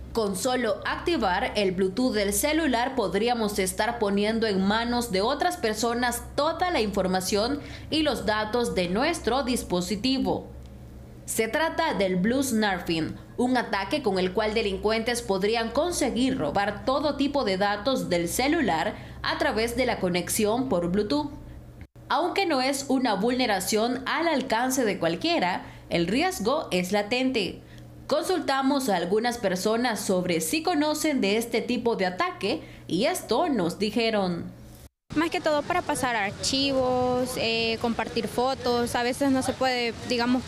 Con solo activar el Bluetooth del celular podríamos estar poniendo en manos de otras personas toda la información y los datos de nuestro dispositivo. Se trata del bluesnarfing, un ataque con el cual delincuentes podrían conseguir robar todo tipo de datos del celular a través de la conexión por Bluetooth. Aunque no es una vulneración al alcance de cualquiera, el riesgo es latente. Consultamos a algunas personas sobre si conocen de este tipo de ataque y esto nos dijeron. Más que todo para pasar archivos, compartir fotos, a veces no se puede, digamos,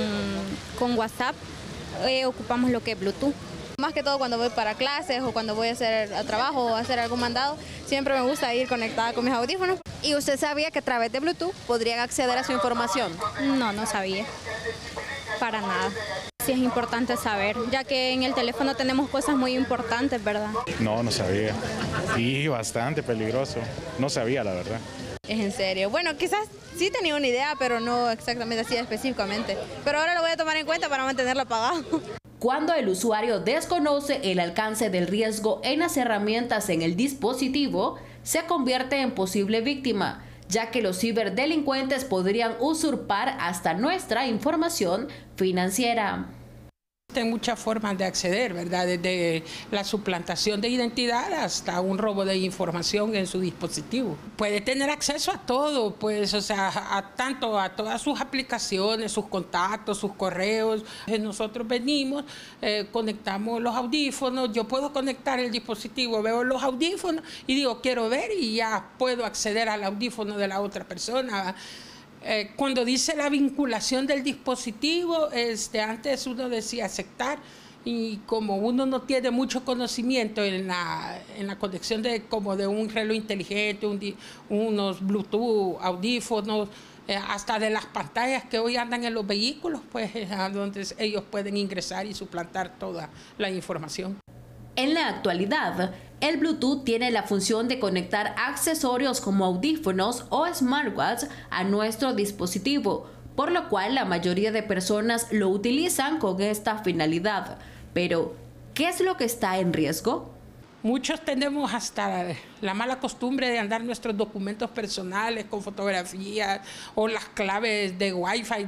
con WhatsApp, ocupamos lo que es Bluetooth. Más que todo cuando voy para clases o cuando voy a hacer trabajo o a hacer algún mandado, siempre me gusta ir conectada con mis audífonos. ¿Y usted sabía que a través de Bluetooth podrían acceder a su información? No sabía, para nada. Sí es importante saber, ya que en el teléfono tenemos cosas muy importantes, ¿verdad? No sabía. Y bastante peligroso. No sabía, la verdad. Es en serio. Bueno, quizás sí tenía una idea, pero no exactamente así específicamente. Pero ahora lo voy a tomar en cuenta para mantenerlo apagado. Cuando el usuario desconoce el alcance del riesgo en las herramientas en el dispositivo, se convierte en posible víctima, ya que los ciberdelincuentes podrían usurpar hasta nuestra información financiera. Hay muchas formas de acceder, ¿verdad? Desde la suplantación de identidad hasta un robo de información en su dispositivo. Puede tener acceso a todo, pues, o sea, tanto a todas sus aplicaciones, sus contactos, sus correos. Nosotros venimos, conectamos los audífonos, yo puedo conectar el dispositivo, veo los audífonos y digo, quiero ver y ya puedo acceder al audífono de la otra persona. Cuando dice la vinculación del dispositivo, antes uno decía aceptar y como uno no tiene mucho conocimiento en la conexión de un reloj inteligente, unos Bluetooth, audífonos, hasta de las pantallas que hoy andan en los vehículos, pues a donde ellos pueden ingresar y suplantar toda la información. En la actualidad, el Bluetooth tiene la función de conectar accesorios como audífonos o smartwatch a nuestro dispositivo, por lo cual la mayoría de personas lo utilizan con esta finalidad. Pero, ¿qué es lo que está en riesgo? Muchos tenemos hasta la mala costumbre de andar nuestros documentos personales con fotografías o las claves de Wi-Fi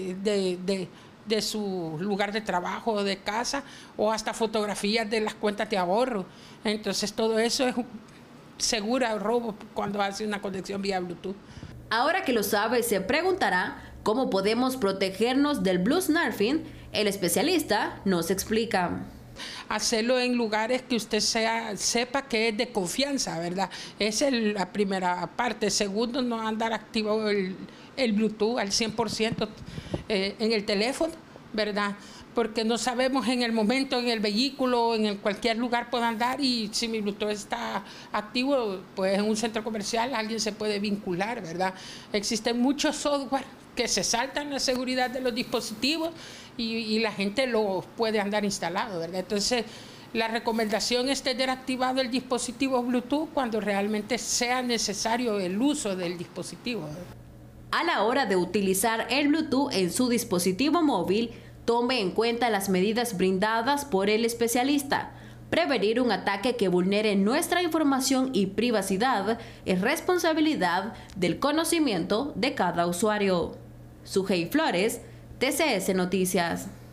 de su lugar de trabajo o de casa, o hasta fotografías de las cuentas de ahorro. Entonces todo eso es seguro robo cuando hace una conexión vía Bluetooth. Ahora que lo sabe, se preguntará cómo podemos protegernos del bluesnarfing. El especialista nos explica. Hacerlo en lugares que usted sepa que es de confianza, ¿verdad? Esa es la primera parte. Segundo, no andar activo el Bluetooth al 100% en el teléfono, ¿verdad? Porque no sabemos en el momento, en el vehículo, en cualquier lugar pueda andar y si mi Bluetooth está activo, pues en un centro comercial alguien se puede vincular, ¿verdad? Existen muchos software que se saltan la seguridad de los dispositivos y la gente lo puede andar instalado, ¿verdad? Entonces, la recomendación es tener activado el dispositivo Bluetooth cuando realmente sea necesario el uso del dispositivo. A la hora de utilizar el Bluetooth en su dispositivo móvil, tome en cuenta las medidas brindadas por el especialista. Prevenir un ataque que vulnere nuestra información y privacidad es responsabilidad del conocimiento de cada usuario. Sujei Flores, TCS Noticias.